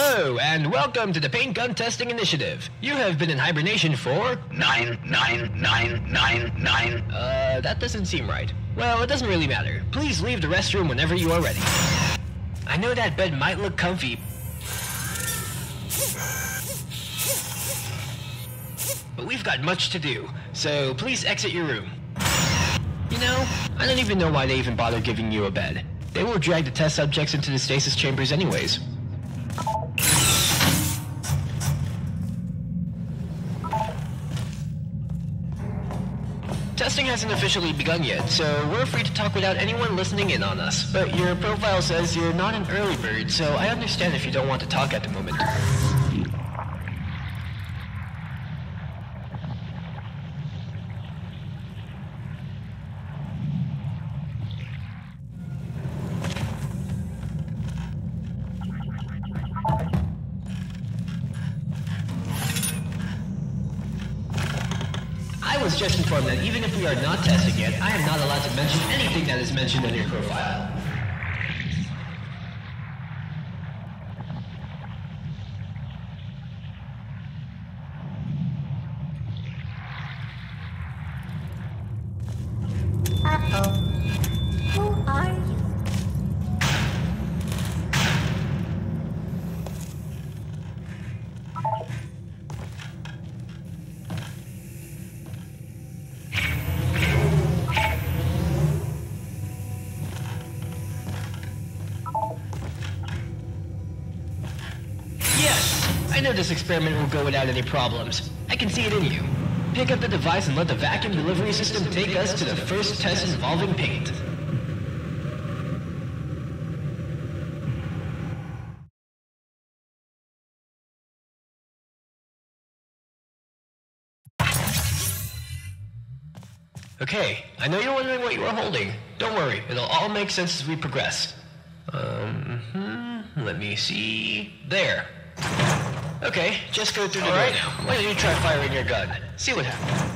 Hello, and welcome to the Paint Gun Testing Initiative. You have been in hibernation for... 99999. That doesn't seem right. Well, it doesn't really matter. Please leave the restroom whenever you are ready. I know that bed might look comfy, but we've got much to do, so please exit your room. You know, I don't even know why they even bother giving you a bed. They will drag the test subjects into the stasis chambers anyways. Testing hasn't officially begun yet, so we're free to talk without anyone listening in on us. But your profile says you're not an early bird, so I understand if you don't want to talk at the moment. I was just informed that even if we are not testing yet, I am not allowed to mention anything that is mentioned on your profile. Uh-oh. Who are you? I know this experiment will go without any problems. I can see it in you. Pick up the device and let the vacuum delivery system take us to the first test involving paint. Okay, I know you're wondering what you are holding. Don't worry, it'll all make sense as we progress. Let me see. There. Okay, just go through the door now. Why don't you try firing your gun? See what happens.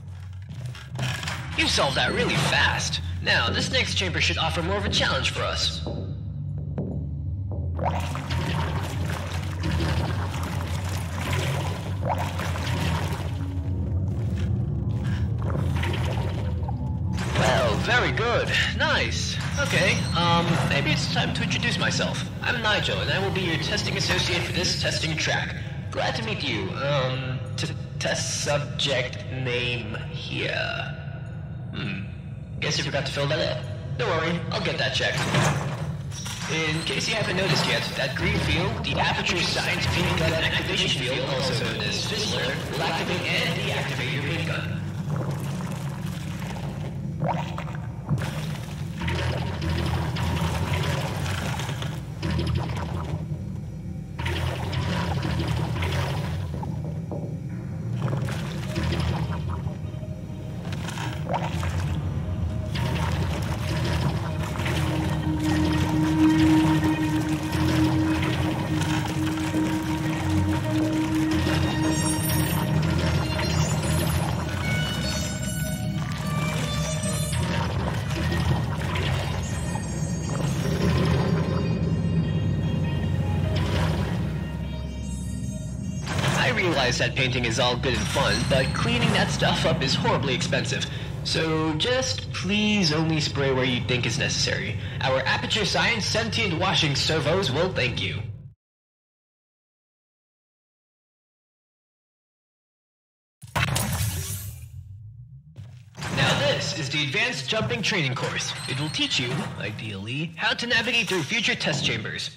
You solved that really fast. Now, this next chamber should offer more of a challenge for us. Well, very good. Nice. Okay, maybe it's time to introduce myself. I'm Nigel, and I will be your testing associate for this testing track. Glad to meet you. Test subject name here. Guess you forgot to fill that out. Don't worry, I'll get that checked. In case you haven't noticed yet, that green field, the Aperture Science Paint Gun Activation Field, also known as Fizzler, will activate and deactivate your paint gun. I realize that painting is all good and fun, but cleaning that stuff up is horribly expensive. So just please only spray where you think is necessary. Our Aperture Science sentient washing servos will thank you. Now this is the Advanced Jumping Training Course. It will teach you, ideally, how to navigate through future test chambers.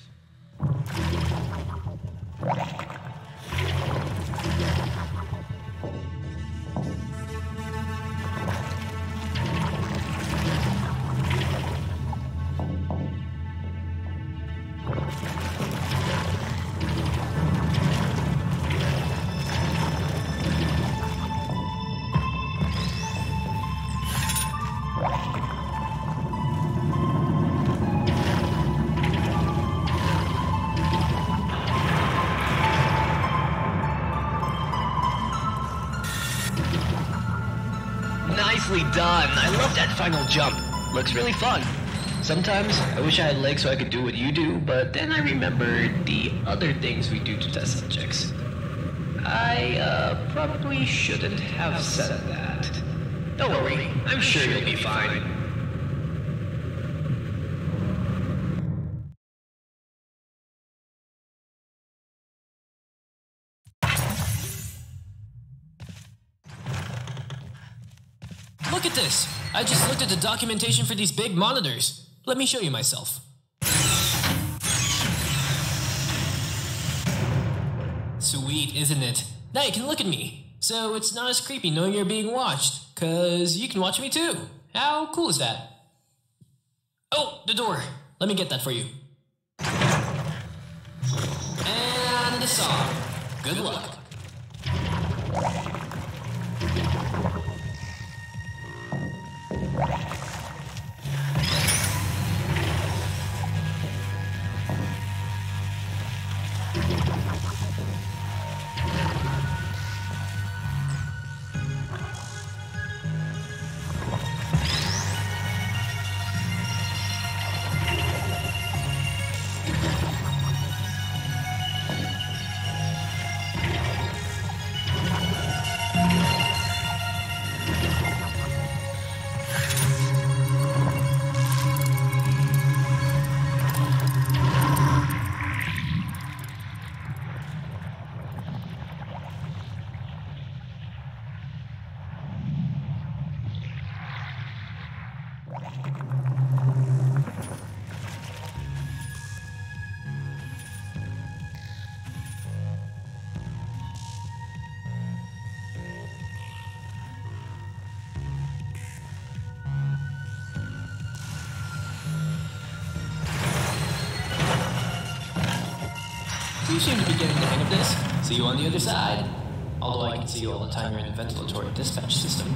Nicely done. I love that final jump. Looks really fun. Sometimes I wish I had legs so I could do what you do, but then I remembered the other things we do to test subjects. I probably shouldn't have said that. Don't worry, I'm sure you'll be fine. Look at this! I just looked at the documentation for these big monitors. Let me show you myself. Sweet, isn't it? Now you can look at me. So it's not as creepy knowing you're being watched, 'cause you can watch me too. How cool is that? Oh, the door. Let me get that for you. And the song. Good luck. You seem to be getting the hang of this. See you on the other side. Although I can see you all the time you're in the ventilatory dispatch system.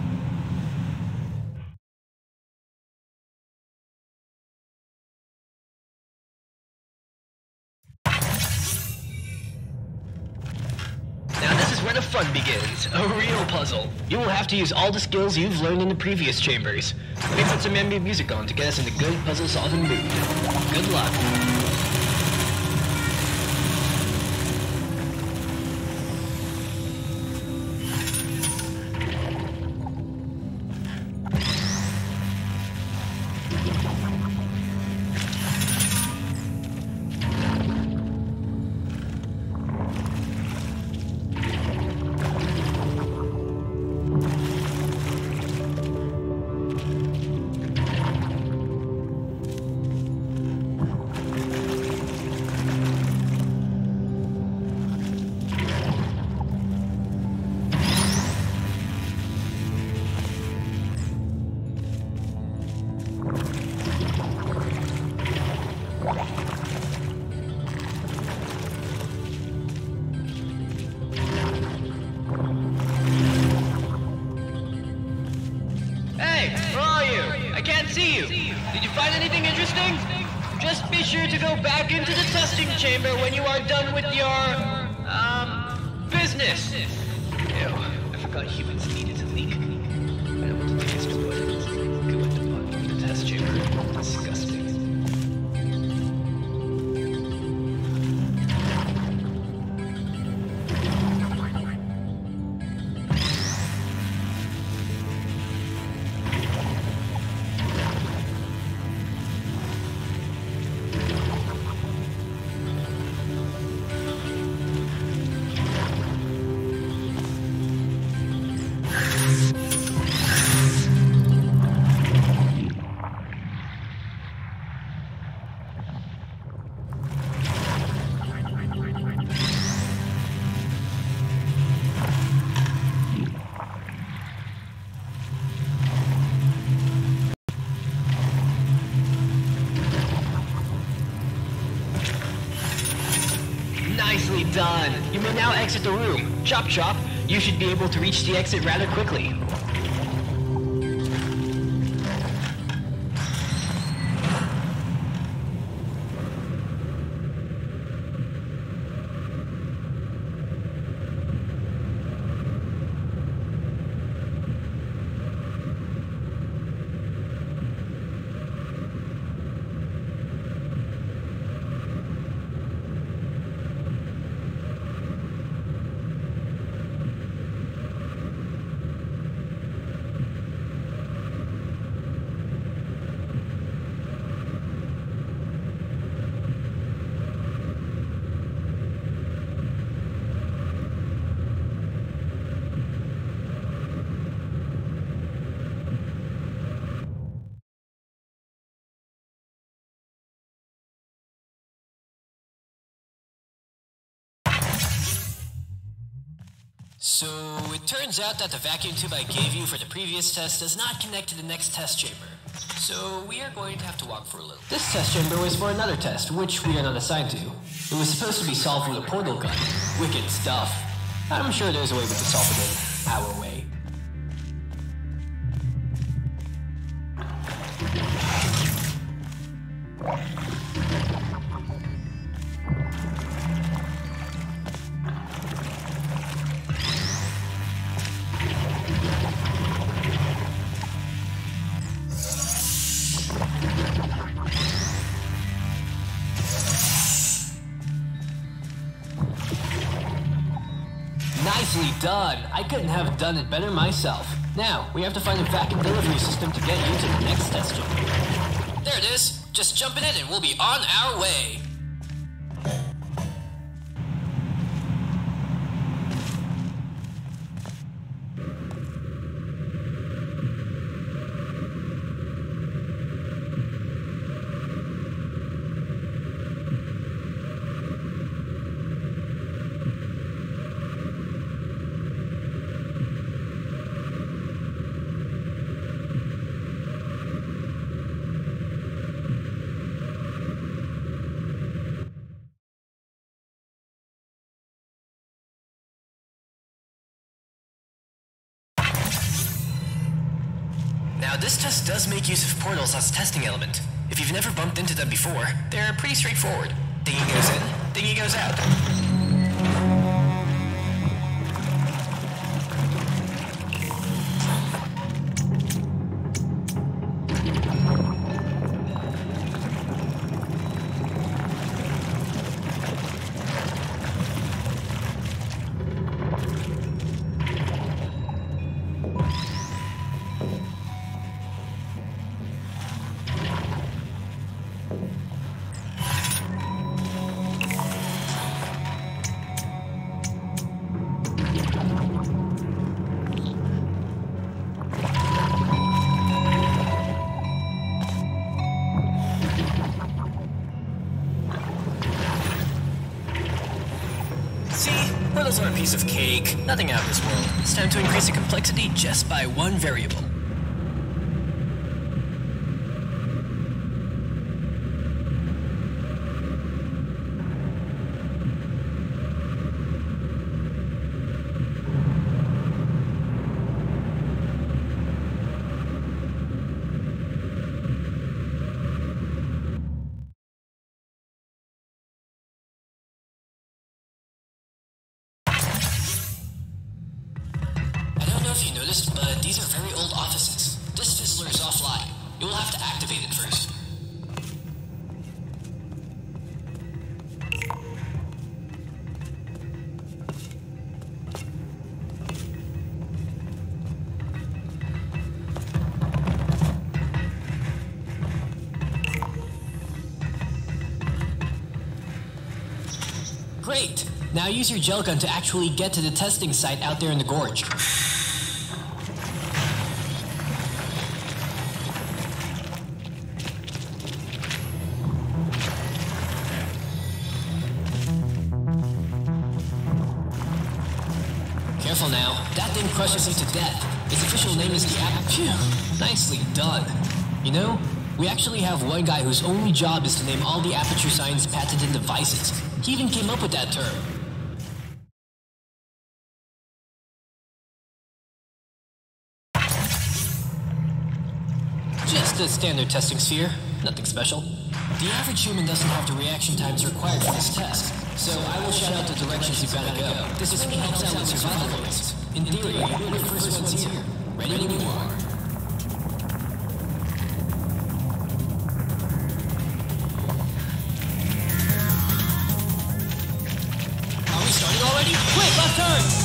Now this is where the fun begins. A real puzzle. You will have to use all the skills you've learned in the previous chambers. Let me put some ambient music on to get us in the good puzzle-solving mood. Good luck. Did you find anything interesting? Just be sure to go back into the testing chamber when you are done with your, business. Ew, I forgot humans needed to leak. I don't want to take us to go at the bottom of the test chamber. Disgusting. Nicely done. You may now exit the room. Chop chop. You should be able to reach the exit rather quickly. So, it turns out that the vacuum tube I gave you for the previous test does not connect to the next test chamber. So, we are going to have to walk for a little. This test chamber was for another test, which we are not assigned to. It was supposed to be solved with a portal gun. Wicked stuff. I'm sure there's a way we can solve it in our way. Nicely done. I couldn't have done it better myself. Now, we have to find a vacuum delivery system to get you to the next test chamber. There it is. Just jump in it and we'll be on our way. Now, this test does make use of portals as a testing element. If you've never bumped into them before, they're pretty straightforward. Thingy goes in, thingy goes out. Portals are a piece of cake, nothing out of this world. It's time to increase the complexity just by one variable. If you noticed, but these are very old offices. This fizzler is offline. You will have to activate it first. Great! Now use your gel gun to actually get to the testing site out there in the gorge. Careful now. That thing crushes you to death. Its official name is the Aperture. Nicely done. You know, we actually have one guy whose only job is to name all the Aperture Science patented devices. He even came up with that term. Just a standard testing sphere. Nothing special. The average human doesn't have the reaction times required for this test. So I will shout out the directions you've got to go. This really helps out with survival rates. In theory, you're the first ones here. Ready when you are. Are we starting already? Quick, left turn!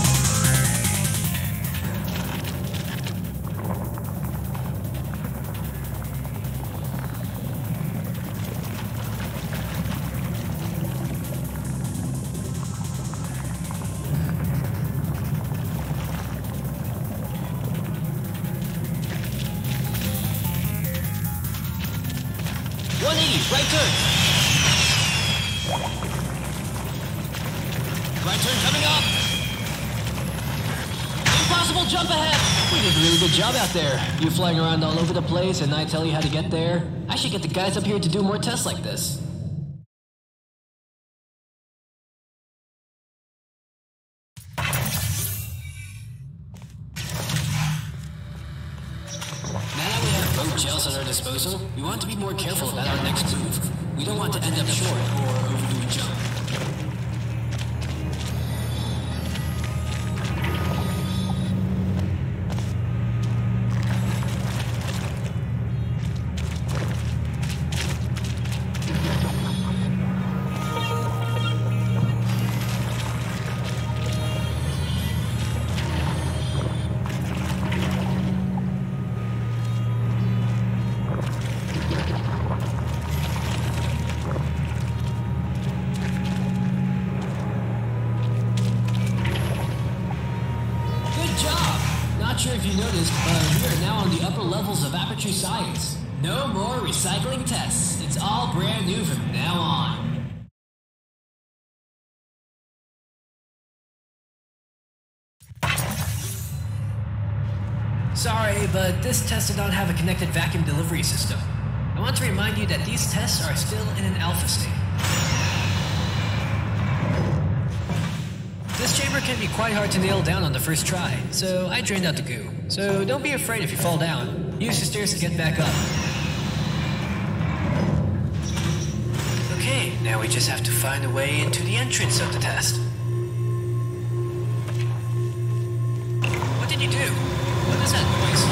Right turn! Right turn coming up! impossible jump ahead! We did a really good job out there. You flying around all over the place and I tell you how to get there. I should get the guys up here to do more tests like this. Now that we have both gels at our disposal, we want to be more careful about our next move. We don't want to end up short or overdo a jump. Not sure if you noticed, but we are now on the upper levels of Aperture Science. No more recycling tests. It's all brand new from now on. Sorry, but this test did not have a connected vacuum delivery system. I want to remind you that these tests are still in an alpha state. This chamber can be quite hard to nail down on the first try, so I drained out the goo. So don't be afraid if you fall down. Use the stairs to get back up. Okay, now we just have to find a way into the entrance of the test. What did you do? What is that noise?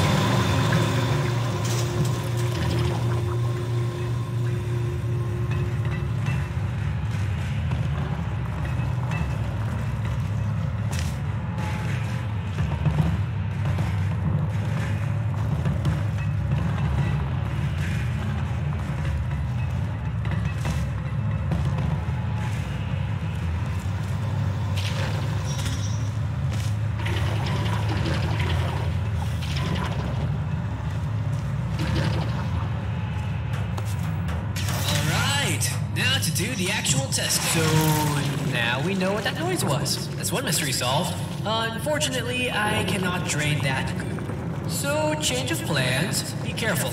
Now to do the actual test. So now we know what that noise was. That's one mystery solved. Unfortunately, I cannot drain that goo. So change of plans. Be careful.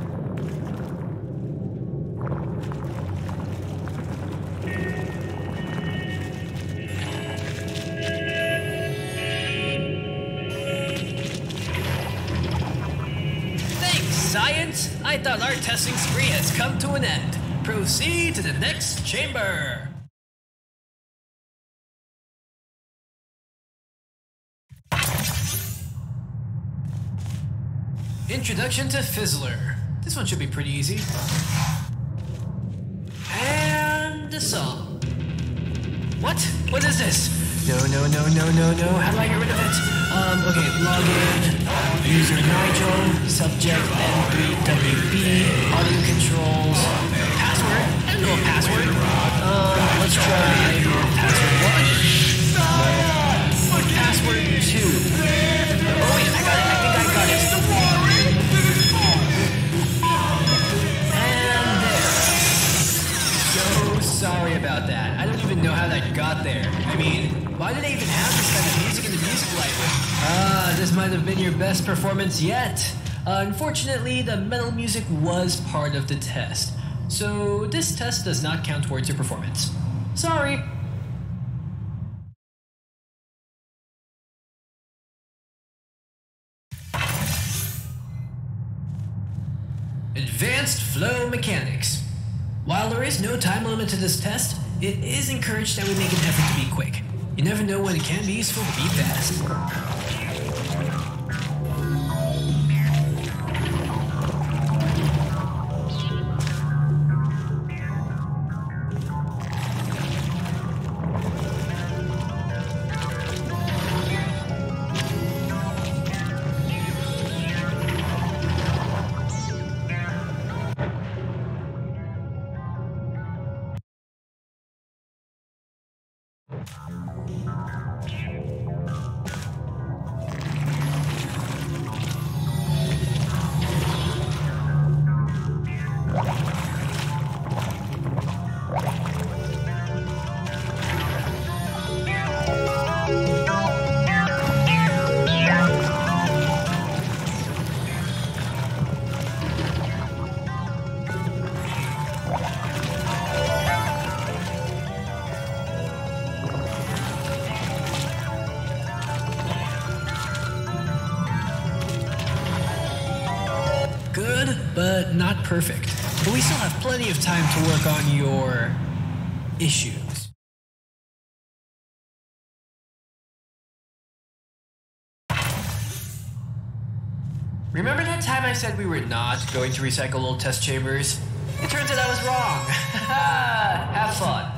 Thanks, science. I thought our testing spree has come to an end. Proceed to the next chamber. Introduction to Fizzler. This one should be pretty easy. And a song. What? What is this? No. How do I get rid of it? Okay, login. User Nigel. Subject N3WB. Audio controls. Password? I don't know a password. Let's try password 1. Password 2. Oh wait, I got it. I think I got it. And there. So sorry about that. I don't even know how that got there. I mean, why do they even have this kind of music in the music library? This might have been your best performance yet. Unfortunately, the metal music was part of the test. So this test does not count towards your performance. Sorry. Advanced flow mechanics. While there is no time limit to this test, it is encouraged that we make an effort to be quick. You never know when it can be useful to be fast. not perfect, but we still have plenty of time to work on your issues. Remember that time I said we were not going to recycle old test chambers? It turns out I was wrong. Have fun.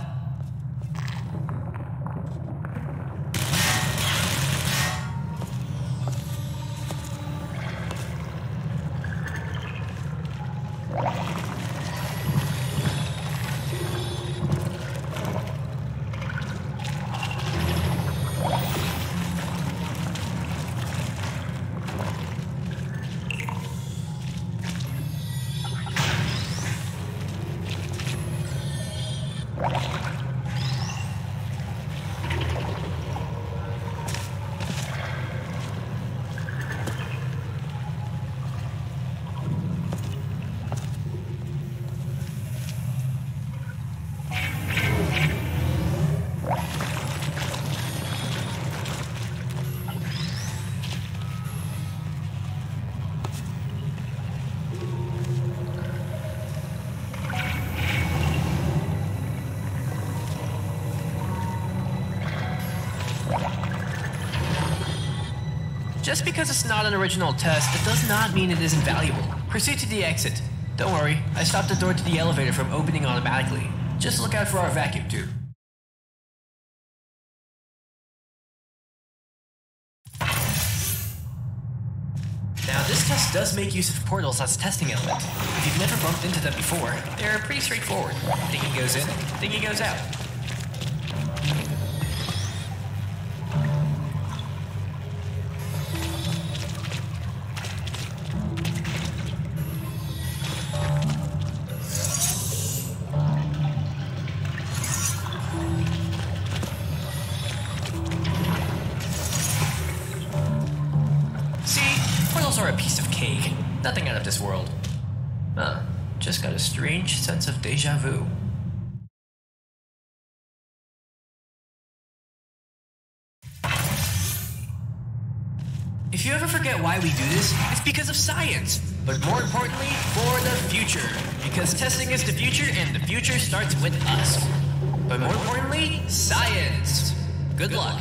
Just because it's not an original test, it does not mean it isn't valuable. Proceed to the exit. Don't worry, I stopped the door to the elevator from opening automatically. Just look out for our vacuum tube. Now, this test does make use of portals as a testing element. If you've never bumped into them before, they're pretty straightforward. Thingy goes in, thingy goes out. Are a piece of cake. Nothing out of this world. Just got a strange sense of deja vu. If you ever forget why we do this, it's because of science. But more importantly, for the future. Because testing is the future, and the future starts with us. But more importantly, science. Good luck.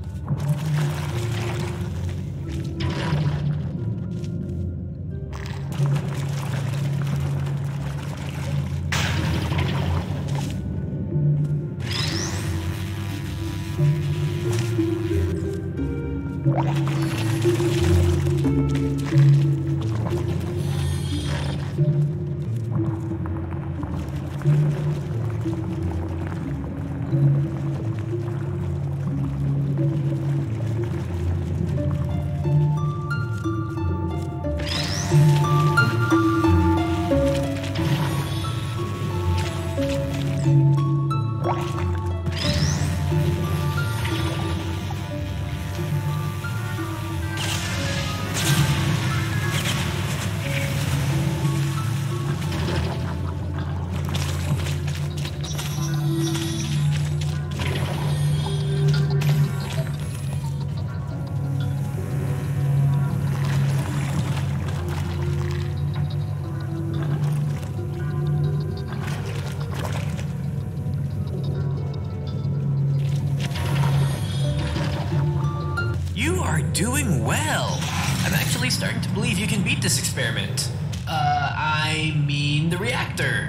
Doing well. I'm actually starting to believe you can beat this experiment. I mean the reactor.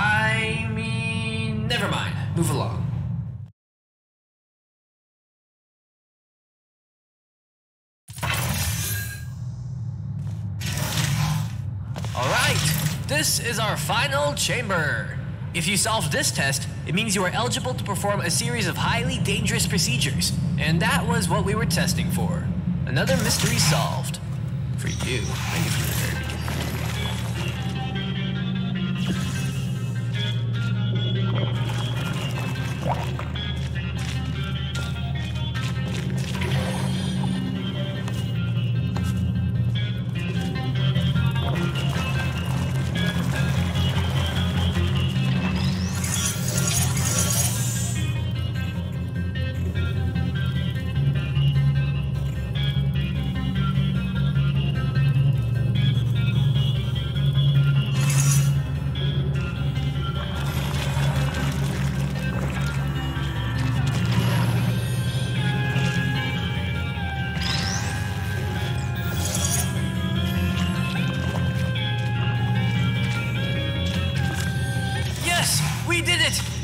Never mind. Move along. Alright, this is our final chamber. If you solve this test, it means you are eligible to perform a series of highly dangerous procedures. And that was what we were testing for. Another mystery solved. For you. Thank you from the very beginning.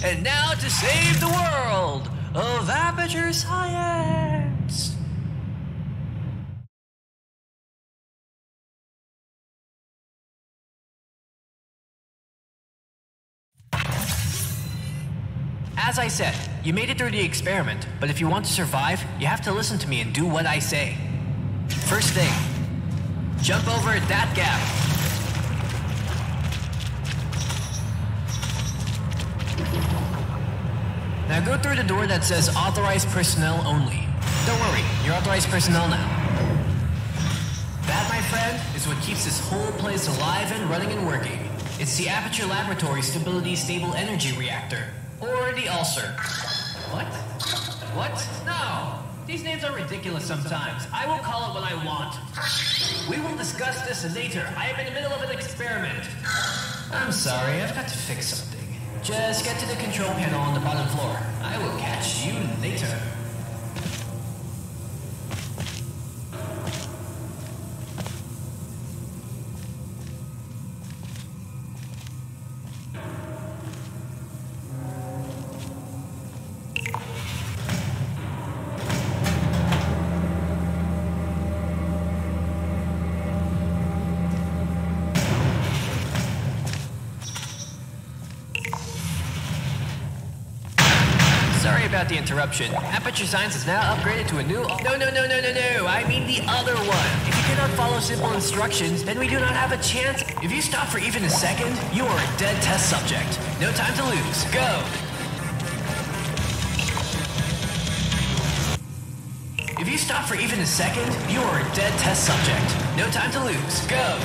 And now to save the world of Aperture Science! As I said, you made it through the experiment, but if you want to survive, you have to listen to me and do what I say. First thing, jump over that gap. Now go through the door that says authorized personnel only. Don't worry, you're authorized personnel now. That, my friend, is what keeps this whole place alive and running and working. It's the Aperture Laboratory Stability Stable Energy Reactor. Or the ulcer. What? What? No! These names are ridiculous sometimes. I will call it what I want. We will discuss this later. I am in the middle of an experiment. I'm sorry, I've got to fix something. Just get to the control panel on the bottom floor. I will catch you later. Sorry about the interruption. Aperture Science is now upgraded to a new... No, I mean the other one. If you cannot follow simple instructions, then we do not have a chance. If you stop for even a second, you are a dead test subject. No time to lose. Go! If you stop for even a second, you are a dead test subject. No time to lose. Go!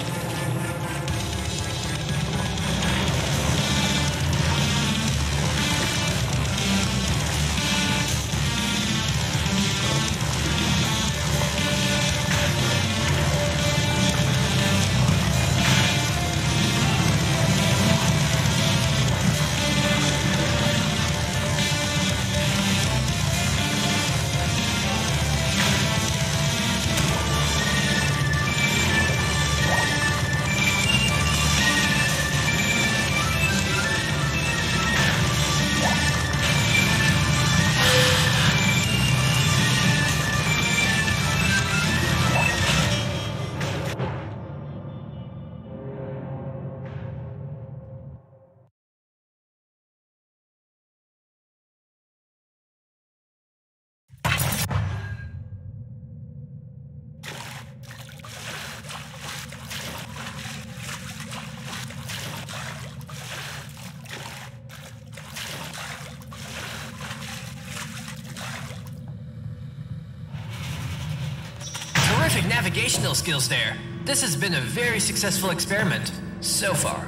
Terrific navigational skills there. This has been a very successful experiment, so far.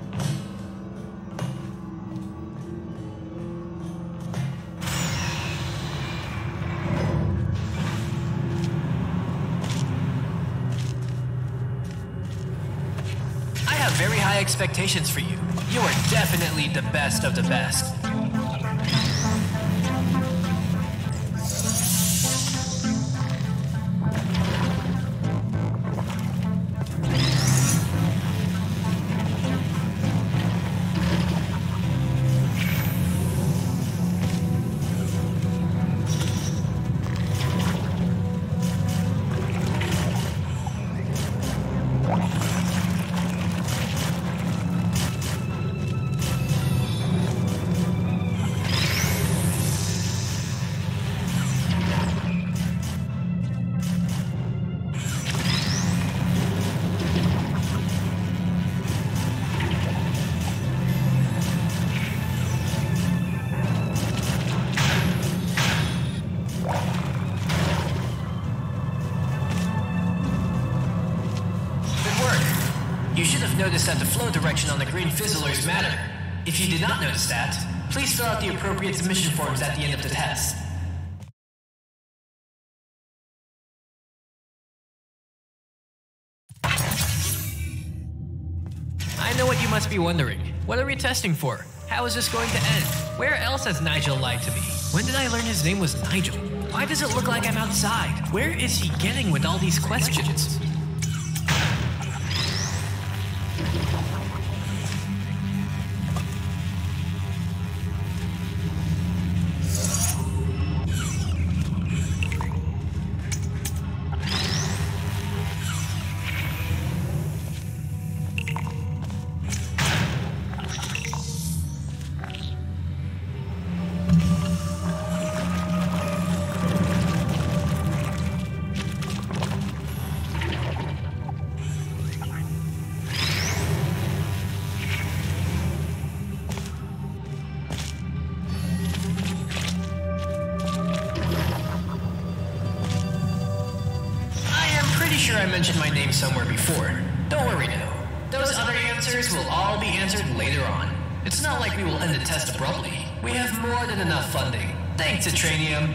I have very high expectations for you. You are definitely the best of the best. You should have noticed that the flow direction on the green fizzlers matter. If you did not notice that, please fill out the appropriate submission forms at the end of the test. I know what you must be wondering. What are we testing for? How is this going to end? Where else has Nigel lied to me? When did I learn his name was Nigel? Why does it look like I'm outside? Where is he getting with all these questions? pretty sure I mentioned my name somewhere before. Don't worry now. Those other answers will all be answered later on. It's not like we will end the test abruptly. We have more than enough funding. Thanks, Atranium.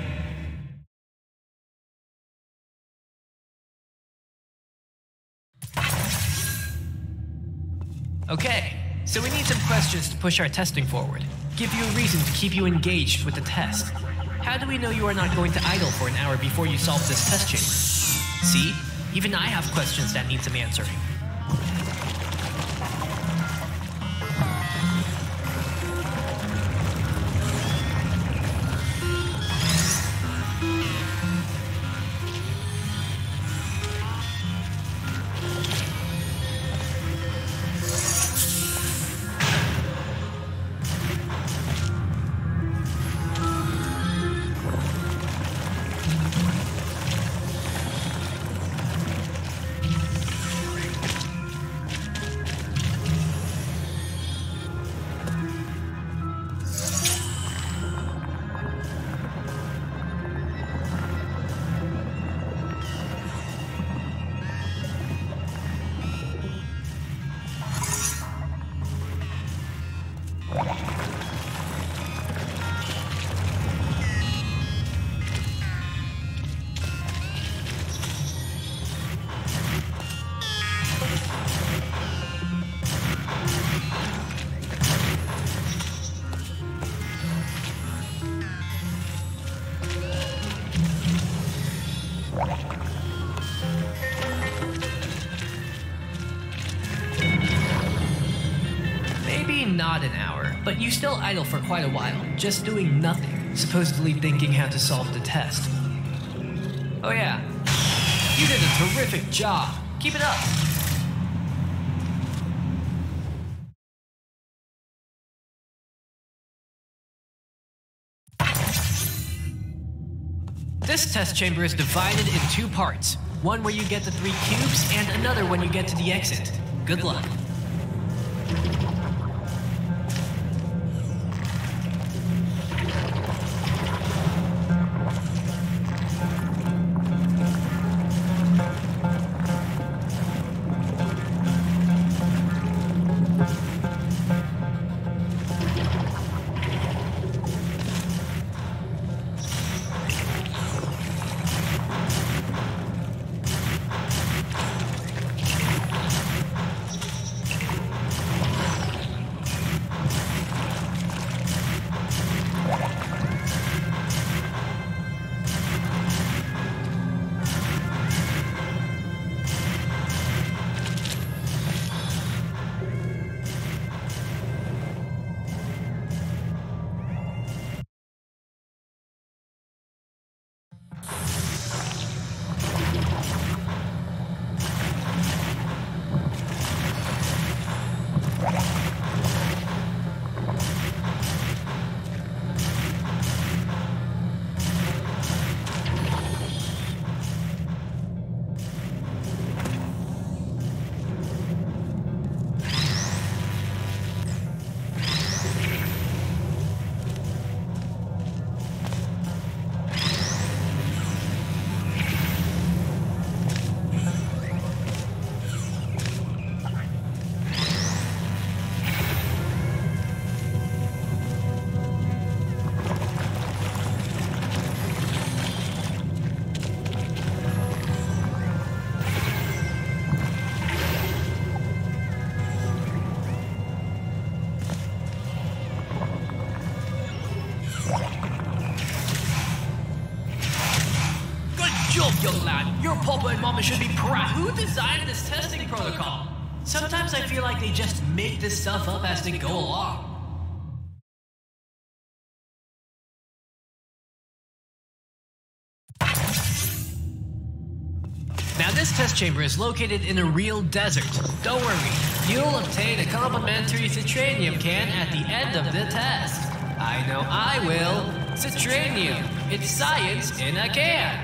Okay, so we need some questions to push our testing forward. Give you a reason to keep you engaged with the test. How do we know you are not going to idle for an hour before you solve this test chamber? See? Even I have questions that need some answering. Not an hour, but you still idle for quite a while, just doing nothing, supposedly thinking how to solve the test. Oh yeah, you did a terrific job. Keep it up. This test chamber is divided in 2 parts. One where you get the 3 cubes, and another when you get to the exit. Good luck. Young lad, your papa and mama should be proud. Who designed this testing protocol? Sometimes I feel like they just make this stuff up as they go along. Now this test chamber is located in a real desert. Don't worry, you'll obtain a complimentary citranium can at the end of the test. I know I will. Citranium, it's science in a can.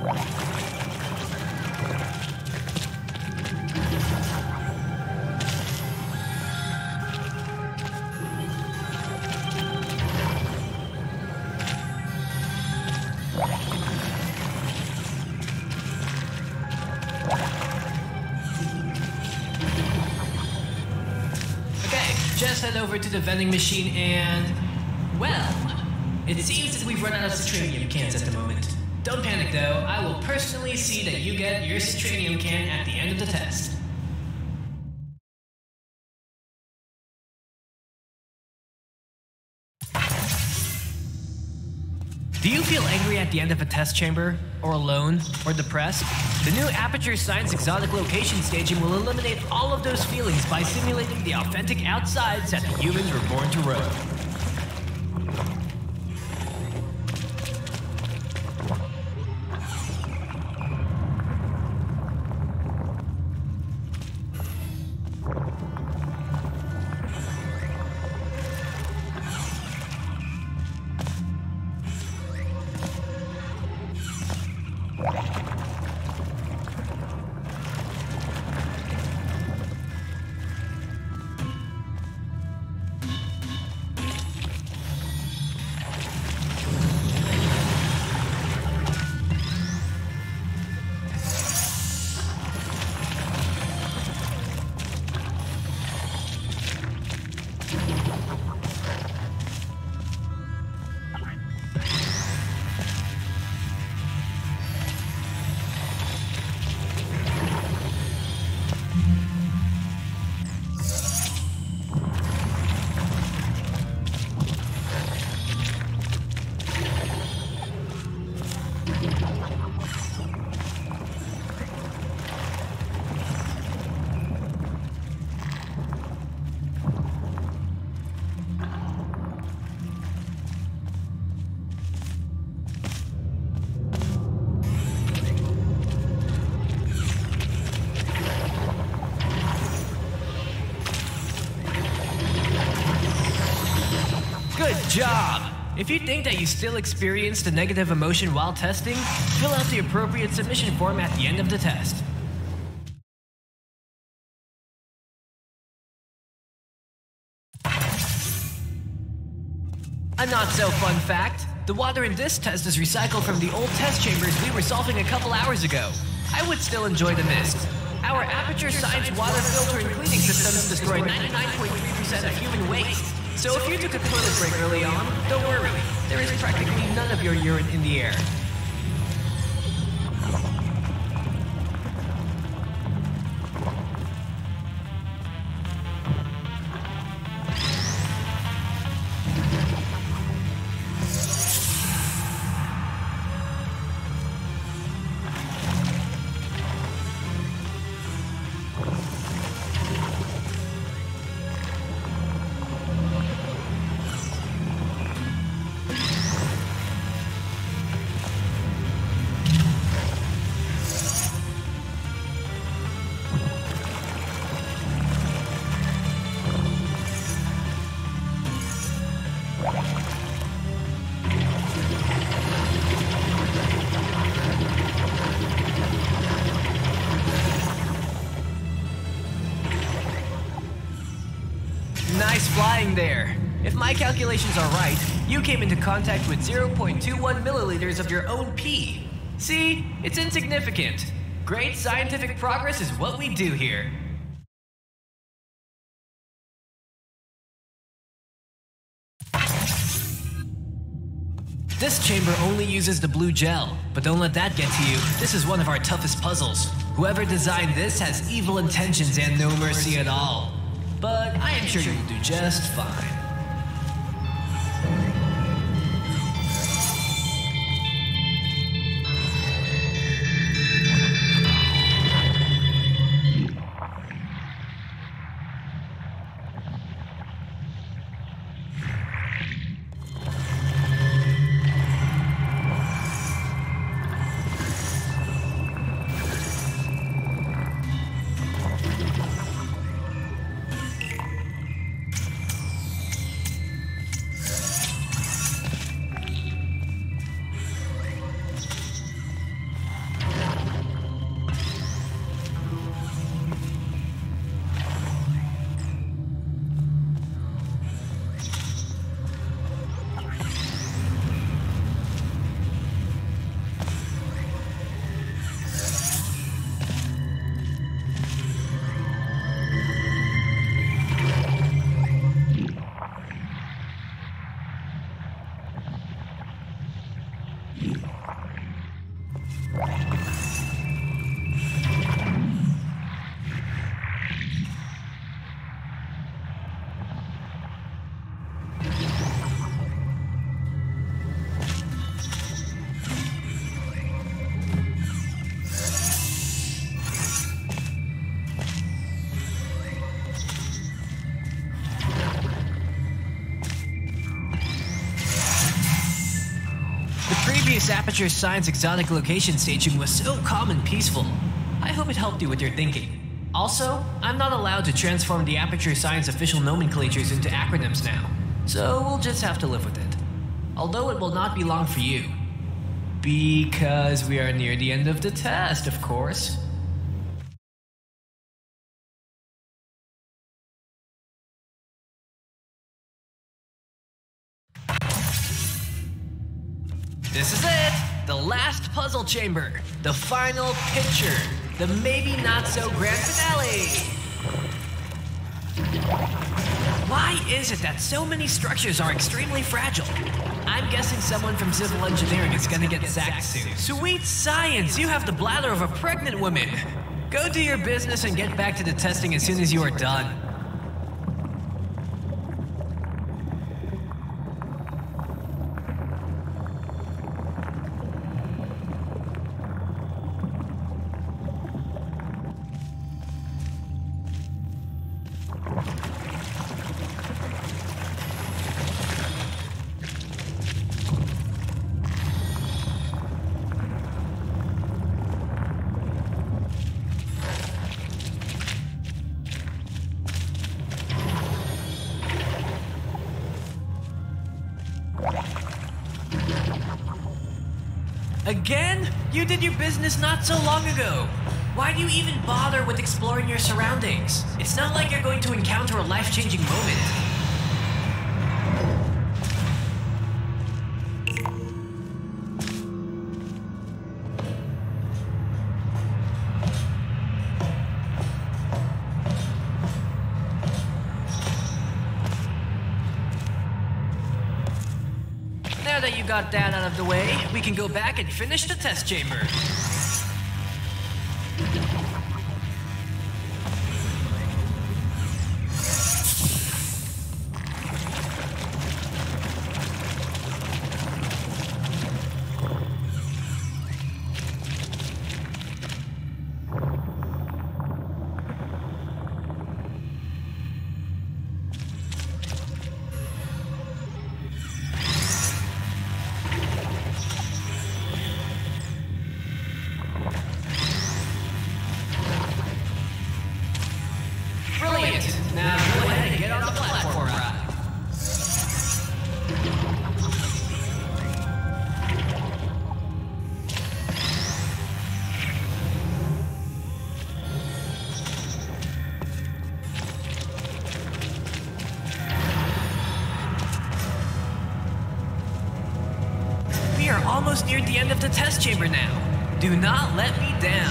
Just head over to the vending machine and... well, it seems that we've run out of citranium cans at the moment. Don't panic though, I will personally see that you get your citranium can at the end of the test. Do you feel angry at the end of a test chamber? Or alone? Or depressed? The new Aperture Science Exotic Location staging will eliminate all of those feelings by simulating the authentic outsides that the humans were born to roam. Good job! If you think that you still experienced a negative emotion while testing, fill out the appropriate submission form at the end of the test. A not-so-fun fact, the water in this test is recycled from the old test chambers we were solving a couple hours ago. I would still enjoy the mist. Our Aperture Science water filter and cleaning systems destroy 99.3% of human waste. So if you took a toilet break early on, don't worry. There is practically none of your urine in the air. Nice flying there. If my calculations are right, you came into contact with 0.21 milliliters of your own pee. See? It's insignificant. Great scientific progress is what we do here. This chamber only uses the blue gel, but don't let that get to you. This is one of our toughest puzzles. Whoever designed this has evil intentions and no mercy at all. But I am sure you'll do just fine. Previous Aperture Science exotic location staging was so calm and peaceful. I hope it helped you with your thinking. Also, I'm not allowed to transform the Aperture Science official nomenclatures into acronyms now, so we'll just have to live with it. Although it will not be long for you. Because we are near the end of the test, of course. This is it! The last puzzle chamber! The final picture! The maybe not so grand finale! Why is it that so many structures are extremely fragile? I'm guessing someone from civil engineering is gonna get sacked soon. Sweet science! You have the bladder of a pregnant woman! Go do your business and get back to the testing as soon as you are done. Again? You did your business not so long ago. Why do you even bother with exploring your surroundings? It's not like you're going to encounter a life-changing moment. Now that you got that out of the way, we can go back and finish the test chamber. Now go ahead and get on the platform ride. We are almost near the end of the test chamber now. Do not let me down.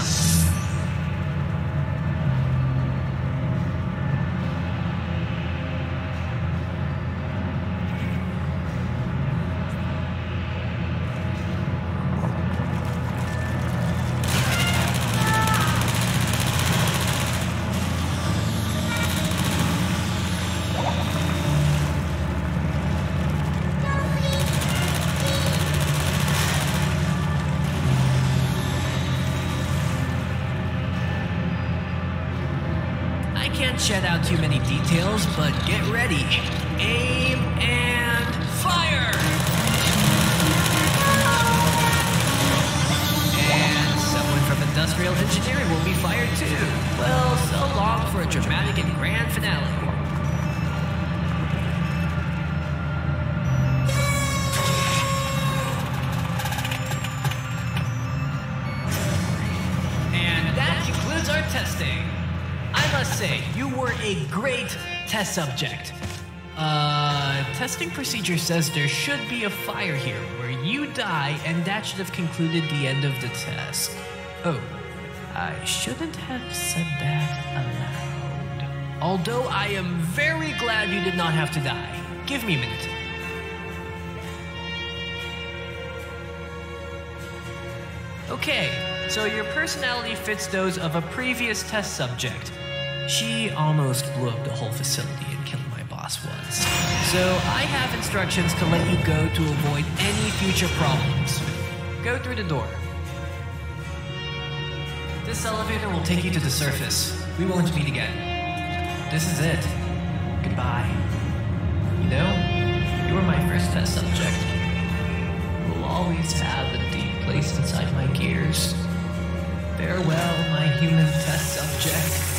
Can't shed out too many details, but get ready. Aim and fire! And someone from industrial engineering will be fired too. Well, so long for a dramatic and grand finale. And that concludes our testing. I must say, you were a great test subject. Testing procedure says there should be a fire here where you die, and that should have concluded the end of the test. Oh, I shouldn't have said that aloud. Although I am very glad you did not have to die. Give me a minute. Okay, so your personality fits those of a previous test subject. She almost blew up the whole facility and killed my boss once. So I have instructions to let you go to avoid any future problems. Go through the door. This elevator will take you to the surface. We won't meet again. This is it. Goodbye. You know, you were my first test subject. You will always have a deep place inside my gears. Farewell, my human test subject.